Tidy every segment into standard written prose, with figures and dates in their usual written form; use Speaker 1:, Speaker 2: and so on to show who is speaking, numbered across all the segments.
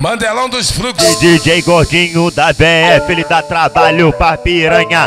Speaker 1: Mandelão dos Fluxos.
Speaker 2: DJ Gordinho da BF, ele dá trabalho pra piranha.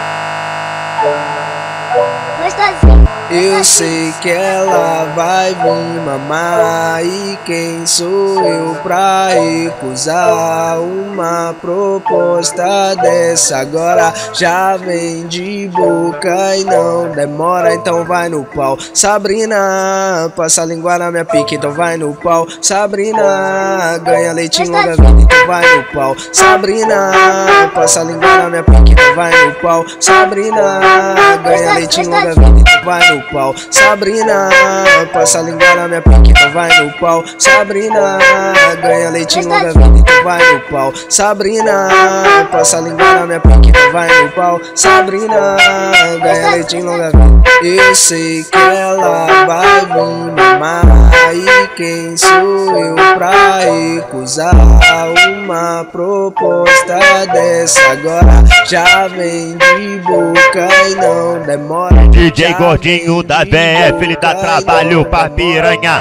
Speaker 3: Eu sei que ela vai vir mamar, e quem sou eu pra recusar uma proposta dessa? Agora já vem de boca e não demora, então vai no pau. Sabrina, passa a língua na minha pique, então vai no pau. Sabrina, ganha leitinho longa vida, então vai no pau. Sabrina, passa a língua na minha pique, então vai no pau. Sabrina, ganha leitinho longa vida, então vai no pau. Sabrina, passa a língua na minha pique, então vai no pau. Sabrina, ganha leitinho longa vida, então vai no pau. Sabrina, passa a língua na minha pique, então vai no pau. Sabrina, ganha leitinho longa vida. Eu sei que ela vai vir mamar, e quem sou eu pra recusar uma proposta dessa? Agora já vem de boca e não demora.
Speaker 2: DJ Gordinho da BF, ele dá trabalho pra piranha.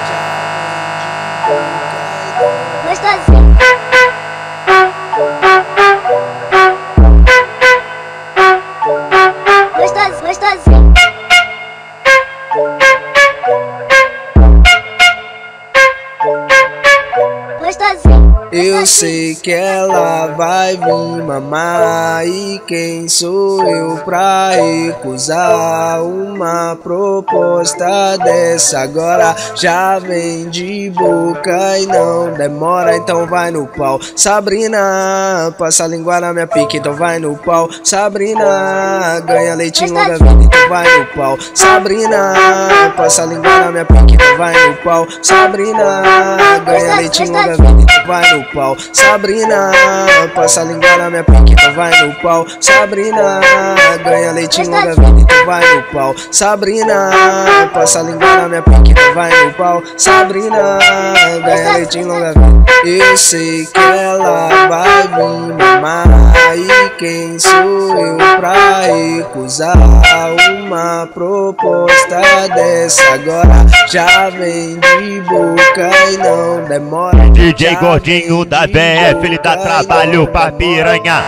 Speaker 3: Eu sei que ela vai vir mamar, e quem sou eu pra recusar uma proposta dessa? Agora já vem de boca e não demora, então vai no pau. Sabrina, passa a língua na minha pique, então vai no pau. Sabrina, ganha leitinho longa vida, então vai no pau. Sabrina, passa a língua na minha pique, então vai no pau. Sabrina, ganha leitinho longa vida, então vai no pau. Sabrina, passa a língua na minha pique, então vai no pau. Sabrina, ganha leitinho longa vida, então vai no pau. Sabrina, passa a língua na minha pique, então vai no pau. Sabrina, ganha leitinho longa vida. Eu sei que ela vai vir mamar, e quem sou eu pra recusar uma proposta dessa? Agora já vem de boca e não demora.
Speaker 2: DJ Gordinho da BF, ele dá trabalho pra piranha.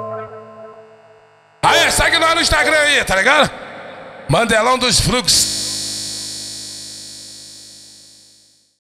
Speaker 1: Aí, segue nós no Instagram aí, tá ligado? Mandelão dos Fluxos.